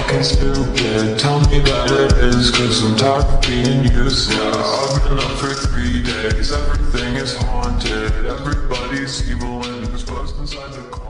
fucking stupid. Tell me that it is, cause I'm tired of being useless. I've been up for 3 days, everything is haunted. Everybody's evil and who's closed inside the corner.